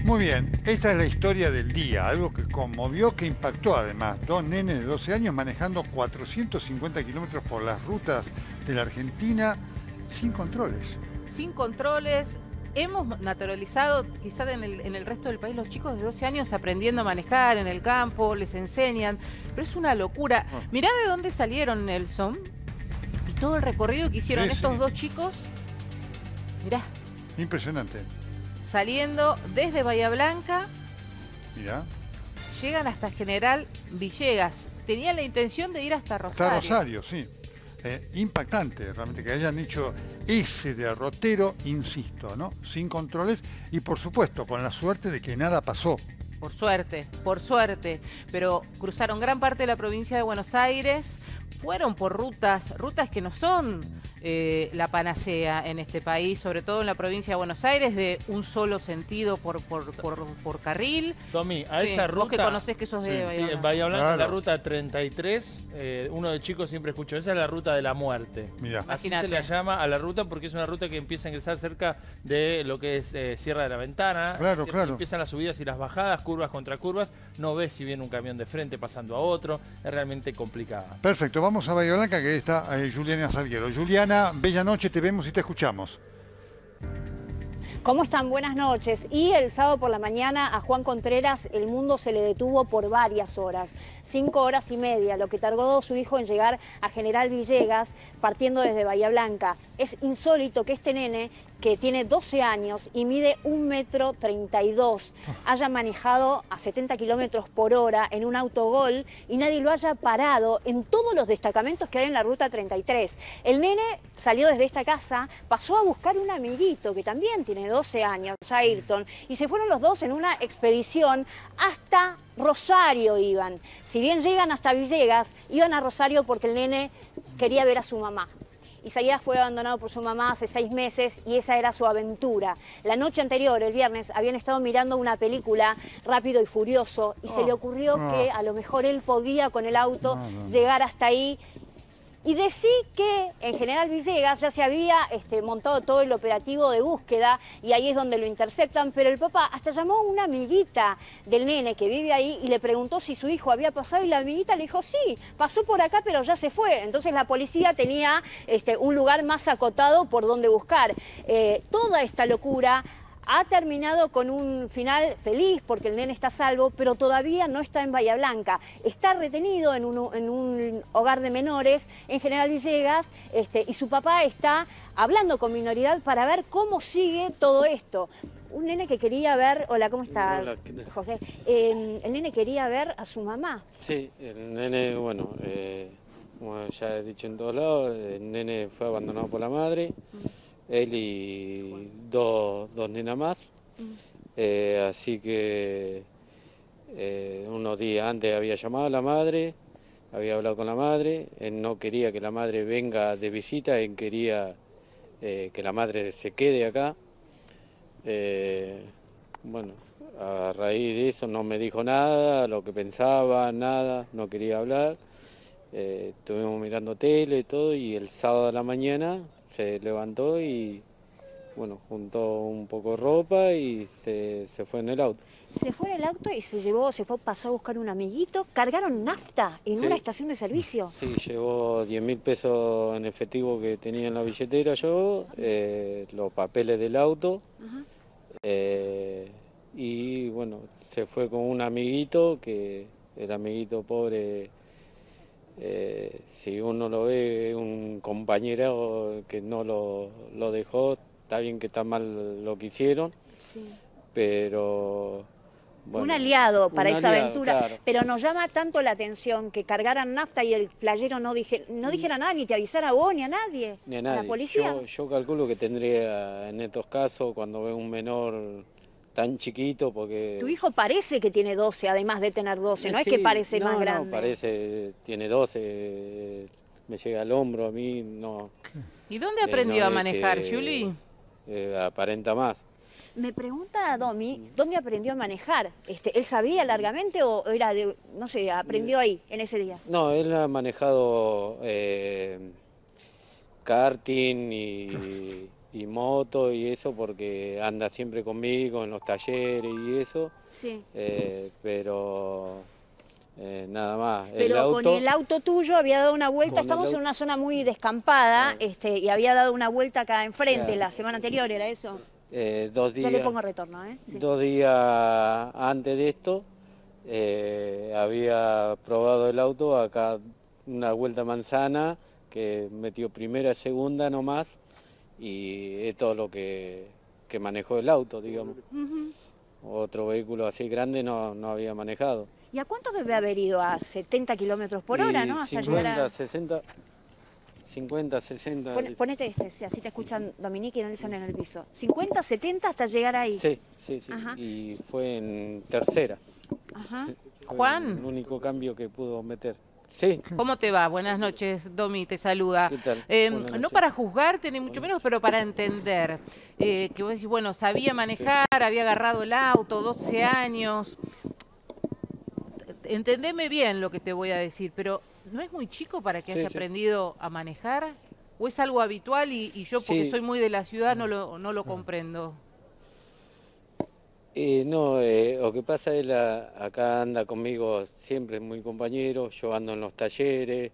Muy bien, esta es la historia del día, algo que conmovió, que impactó además. Dos nenes de 12 años manejando 450 kilómetros por las rutas de la Argentina sin controles. Sin controles. Hemos naturalizado, quizás en el resto del país, los chicos de 12 años aprendiendo a manejar en el campo, les enseñan, pero es una locura. Mirá de dónde salieron, Nelson, y todo el recorrido que hicieron estos dos chicos. Mirá. Impresionante. Saliendo desde Bahía Blanca, Mirá. Llegan hasta General Villegas. Tenían la intención de ir hasta Rosario. Hasta Rosario, sí. Impactante realmente que hayan hecho ese derrotero, insisto, ¿no? Sin controles y por supuesto con la suerte de que nada pasó. Por suerte, pero cruzaron gran parte de la provincia de Buenos Aires, fueron por rutas que no son la panacea en este país, sobre todo en la provincia de Buenos Aires, de un solo sentido por carril. Tommy, a esa ruta... Vos que conocés que sos de Bahía Blanca. En Bahía Blanca, claro. La ruta 33, uno de chicos siempre escuchó, esa es la ruta de la muerte. Mirá. Así se le llama a la ruta porque es una ruta que empieza a ingresar cerca de lo que es Sierra de la Ventana. Claro, claro. Empiezan las subidas y las bajadas, curvas contra curvas, no ves si viene un camión de frente pasando a otro, es realmente complicada. Perfecto, vamos a Bahía Blanca, que está Juliana Salguero. Juliana, bella noche, te vemos y te escuchamos. ¿Cómo están? Buenas noches. Y el sábado por la mañana a Juan Contreras el mundo se le detuvo por varias horas, 5 horas y media, lo que tardó su hijo en llegar a General Villegas partiendo desde Bahía Blanca. Es insólito que este nene, que tiene 12 años y mide 1,32 m, haya manejado a 70 kilómetros por hora en un autogol y nadie lo haya parado en todos los destacamentos que hay en la ruta 33. El nene salió desde esta casa, pasó a buscar un amiguito que también tiene 12 años, Ayrton, y se fueron los dos en una expedición hasta Rosario iban. Si bien llegan hasta Villegas, iban a Rosario porque el nene quería ver a su mamá. Isaías fue abandonado por su mamá hace 6 meses y esa era su aventura. La noche anterior, el viernes, habían estado mirando una película, Rápido y Furioso, y se le ocurrió que a lo mejor él podía con el auto llegar hasta ahí. Y decí que en General Villegas ya se había montado todo el operativo de búsqueda y ahí es donde lo interceptan, pero el papá hasta llamó a una amiguita del nene que vive ahí y le preguntó si su hijo había pasado y la amiguita le dijo, sí, pasó por acá pero ya se fue. Entonces la policía tenía un lugar más acotado por donde buscar. Toda esta locura ha terminado con un final feliz porque el nene está a salvo, pero todavía no está en Bahía Blanca. Está retenido en un hogar de menores en General Villegas y su papá está hablando con Minoridad para ver cómo sigue todo esto. Un nene que quería ver... Hola, ¿cómo estás, Hola, José? El nene quería ver a su mamá. Sí, el nene, bueno, como ya he dicho en todos lados, el nene fue abandonado por la madre. Él y dos nenas más, así que unos días antes había llamado a la madre, había hablado con la madre, él no quería que la madre venga de visita, él quería que la madre se quede acá. Bueno, a raíz de eso no me dijo nada, lo que pensaba, nada, no quería hablar. Estuvimos mirando tele y todo, y el sábado a la mañana se levantó y, bueno, juntó un poco de ropa y se fue en el auto. Se fue en el auto y pasó a buscar un amiguito. ¿Cargaron nafta en una estación de servicio? Sí, llevó 10.000 pesos en efectivo que tenía en la billetera yo, los papeles del auto, y bueno, se fue con un amiguito, que el amiguito pobre... si uno lo ve, un compañero que no lo dejó, está bien que está mal lo que hicieron, pero... Bueno, un aliado para esa aventura, claro. Pero nos llama tanto la atención que cargaran nafta y el playero no dijera nada, ni te avisara a vos, ni a nadie, Ni a nadie. la policía. Yo calculo que tendría en estos casos, cuando ve un menor tan chiquito, porque... Tu hijo parece que tiene 12, además de tener 12, no Sí, es que parece más grande. No, parece, tiene 12, me llega al hombro a mí, no... ¿Y dónde aprendió a manejar, Juli? Aparenta más. Me pregunta Domi, ¿dónde aprendió a manejar? ¿Él sabía largamente o era de, no sé, aprendió ahí, en ese día? No, él ha manejado karting y y moto y eso, porque anda siempre conmigo en los talleres y eso. Sí. Pero nada más. Pero con el auto tuyo había dado una vuelta, estamos en una zona muy descampada, y había dado una vuelta acá enfrente, claro, la semana anterior, ¿era eso? 2 días. Yo le pongo retorno, ¿eh? Sí. 2 días antes de esto, había probado el auto acá, una vuelta manzana, que metió primera, segunda nomás, y es todo lo que manejó el auto, digamos. Otro vehículo así grande no había manejado. ¿Y a cuánto debe haber ido? A 70 kilómetros por hora, ¿no? Hasta 50, llegar a... 60, 50, 60. Ponete así te escuchan Dominique y Nelson en el piso. 50, 70 hasta llegar ahí. Sí, sí. Ajá. Y fue en tercera. Ajá. Fue Juan. el único cambio que pudo meter. Sí. ¿Cómo te va? Buenas noches, Domi, te saluda. ¿Qué tal? Buenas No noches. para juzgarte, ni mucho menos, pero para entender. Que vos decís, bueno, sabía manejar, había agarrado el auto, 12 años. Entendeme bien lo que te voy a decir, pero ¿no es muy chico para que haya Sí. aprendido a manejar? ¿O es algo habitual y yo, porque Sí. soy muy de la ciudad, no lo comprendo? No, lo que pasa es acá anda conmigo siempre, es muy compañero, yo ando en los talleres,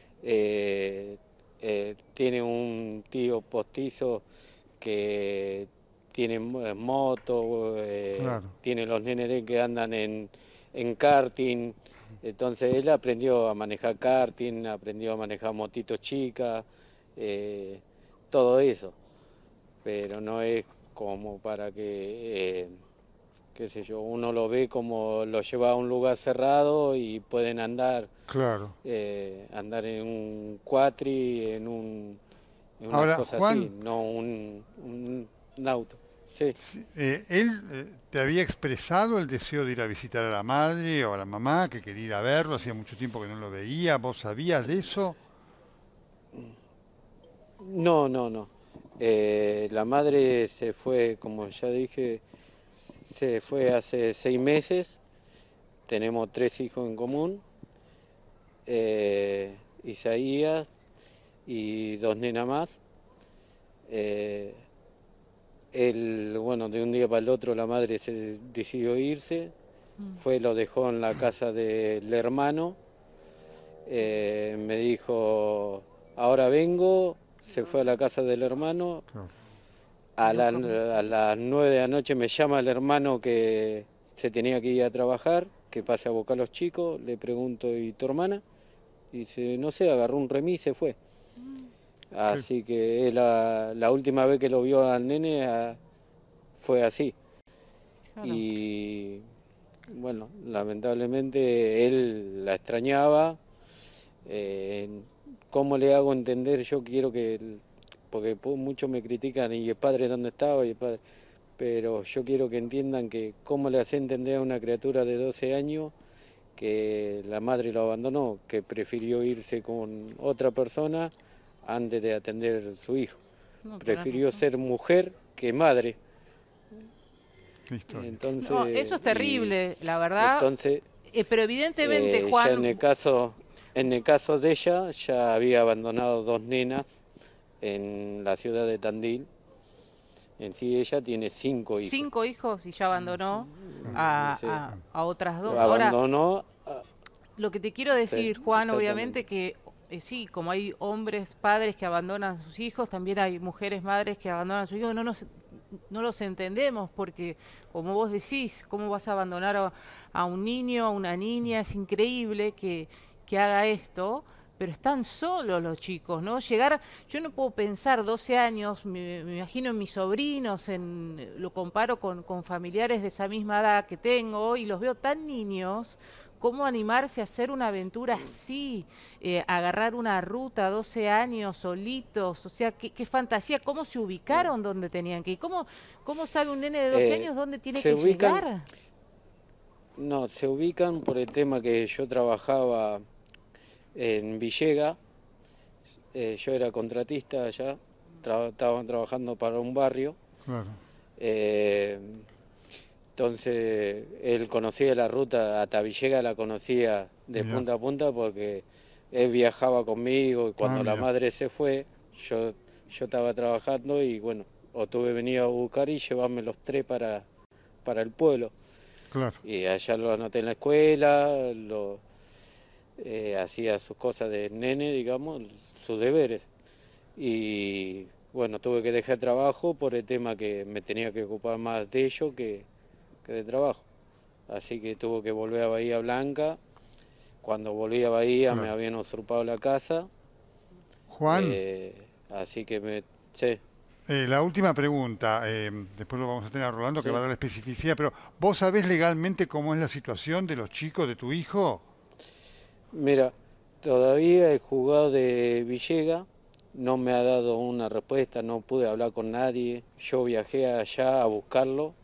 tiene un tío postizo que tiene moto, Claro. tiene los nenes de que andan en karting, entonces él aprendió a manejar karting, aprendió a manejar motitos chicas, todo eso, pero no es como para que... qué sé yo, uno lo ve como lo lleva a un lugar cerrado y pueden andar, Claro. andar en un cuatri, en una Ahora, cosa Juan, así, no un auto. Sí. ¿Él te había expresado el deseo de ir a visitar a la madre o a la mamá, que quería ir a verlo? Hacía mucho tiempo que no lo veía. ¿Vos sabías de eso? No. La madre se fue, como ya dije, se fue hace 6 meses. Tenemos 3 hijos en común. Isaías y 2 nenas más. Bueno, de un día para el otro la madre se decidió irse. Lo dejó en la casa del hermano. Me dijo, ahora vengo. Se fue a la casa del hermano. Claro. A las 9 de la noche me llama el hermano que se tenía que ir a trabajar, que pase a buscar a los chicos. Le pregunto, ¿y tu hermana? Y dice, no sé, agarró un remis y se fue. Así que la última vez que lo vio al nene fue así. Claro. Y bueno, lamentablemente él la extrañaba. ¿Cómo le hago entender? Yo quiero porque muchos me critican, ¿y el padre dónde estaba? Pero yo quiero que entiendan que cómo le hace entender a una criatura de 12 años que la madre lo abandonó, que prefirió irse con otra persona antes de atender a su hijo. No, Prefirió tenés razón. ser mujer que madre. Qué historia. Entonces, No, eso es terrible, la verdad. Entonces, Pero evidentemente, ya Juan... en el caso de ella, ya había abandonado 2 nenas en la ciudad de Tandil. En sí ella tiene 5 hijos. 5 hijos y ya abandonó Sí. a otras 2. Ahora, Abandonó. lo que te quiero decir, Sí, Juan, exactamente. obviamente que sí, como hay hombres, padres que abandonan a sus hijos, también hay mujeres, madres que abandonan a sus hijos. No los entendemos porque, como vos decís, ¿cómo vas a abandonar a un niño, a una niña? Es increíble que haga esto. Pero están solos los chicos, ¿no? Yo no puedo pensar 12 años, me imagino en mis sobrinos, lo comparo con familiares de esa misma edad que tengo y los veo tan niños. ¿Cómo animarse a hacer una aventura así? Agarrar una ruta, 12 años, solitos, o sea, qué fantasía. ¿Cómo se ubicaron donde tenían que ir? ¿Cómo sabe un nene de 12 años dónde tiene que llegar? No, se ubican por el tema que yo trabajaba en Villega. Yo era contratista allá, estaba trabajando para un barrio. Claro. Entonces él conocía la ruta, hasta Villega la conocía de Mirá. punta a punta porque él viajaba conmigo y cuando la mirá. madre se fue, yo estaba trabajando y bueno, o tuve que venir a buscar y llevarme los 3 para el pueblo. Claro. Y allá lo anoté en la escuela, hacía sus cosas de nene, digamos, sus deberes. Y bueno, tuve que dejar trabajo por el tema que me tenía que ocupar más de ello que de trabajo. Así que tuve que volver a Bahía Blanca. Cuando volví a Bahía Claro. me habían usurpado la casa. Juan, Así que sí. la última pregunta, después lo vamos a tener a Rolando que Sí. va a dar la especificidad, pero ¿vos sabés legalmente cómo es la situación de los chicos de tu hijo? Mira, todavía el juzgado de Villegas no me ha dado una respuesta, no pude hablar con nadie. Yo viajé allá a buscarlo.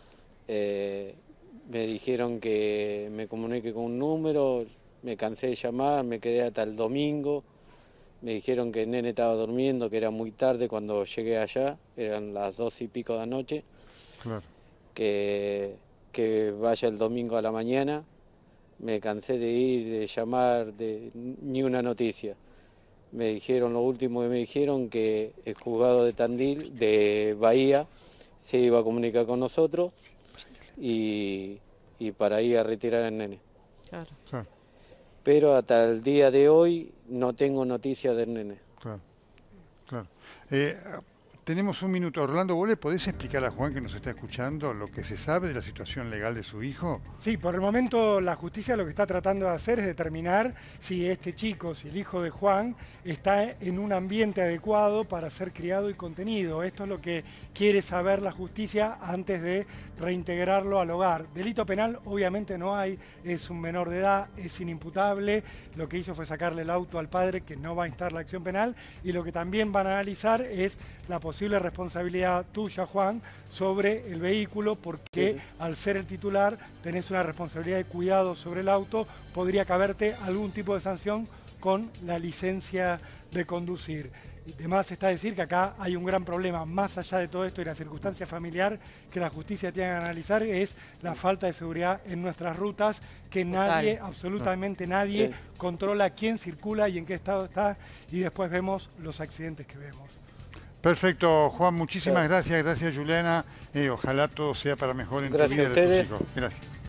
Me dijeron que me comunique con un número, me cansé de llamar, me quedé hasta el domingo. Me dijeron que el nene estaba durmiendo, que era muy tarde cuando llegué allá, eran las 2 y pico de la noche, Claro. que vaya el domingo a la mañana. Me cansé de ir, de llamar, ni una noticia. Me dijeron, lo último que me dijeron, que el juzgado de Tandil, de Bahía, se iba a comunicar con nosotros y para ir a retirar al nene. Claro. Claro, Pero hasta el día de hoy no tengo noticias del nene. claro, claro. Tenemos un minuto. Orlando, ¿vos le podés explicar a Juan que nos está escuchando lo que se sabe de la situación legal de su hijo? Sí, por el momento la justicia lo que está tratando de hacer es determinar si este chico, si el hijo de Juan, está en un ambiente adecuado para ser criado y contenido. Esto es lo que quiere saber la justicia antes de reintegrarlo al hogar. Delito penal obviamente no hay, es un menor de edad, es inimputable. Lo que hizo fue sacarle el auto al padre, que no va a instar la acción penal, y lo que también van a analizar es la posible responsabilidad tuya, Juan, sobre el vehículo, porque al ser el titular tenés una responsabilidad de cuidado sobre el auto, podría caberte algún tipo de sanción con la licencia de conducir. Y además está decir que acá hay un gran problema, más allá de todo esto y la circunstancia familiar que la justicia tiene que analizar, es la falta de seguridad en nuestras rutas, que nadie, absolutamente nadie, controla quién circula y en qué estado está, y después vemos los accidentes que vemos. Perfecto, Juan, muchísimas gracias. Gracias, Juliana. Ojalá todo sea para mejor en tu Gracias vida a y de tus ustedes. hijos. Gracias.